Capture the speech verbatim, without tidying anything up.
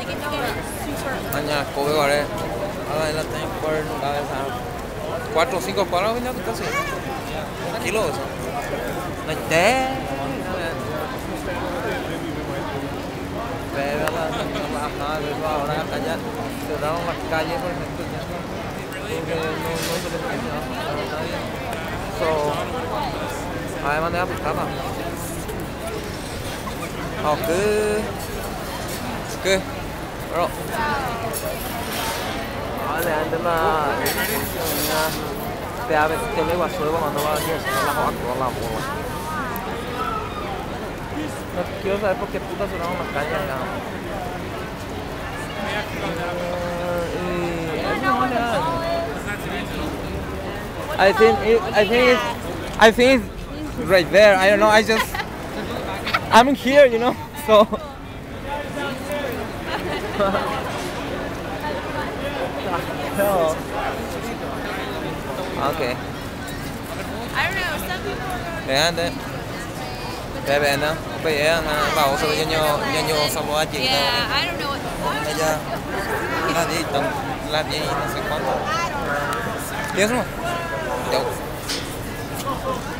Aña, Kobe Gore. Ahora la tengo por cabeza. Cuatro o cinco cuadros, ¿no? Casi. Tranquilo eso. No esté. Pero la bajada de ahora acá ya cerraron las calles, por ejemplo, ya no, porque no, no se les permite a nadie. So, hay manera de buscarla. Học cứ cứ rồi đó là anh tính là te abre te le guaso cuando va a hacer la joda con la bola. No quiero saber por qué puta cerraron las calles acá. I think it, I think it's, I think it's right there. I don't know. I just I'm here, you know. So. Hell. Okay. I don't know. Some people are going. Vean đấy. Về về nó. Bây giờ bảo sự cho nhau nhau nhau xong rồi chị. Yeah, I don't know what. Bây giờ là gì tầm làm gì nó sẽ có. Tiếp rồi. Đâu.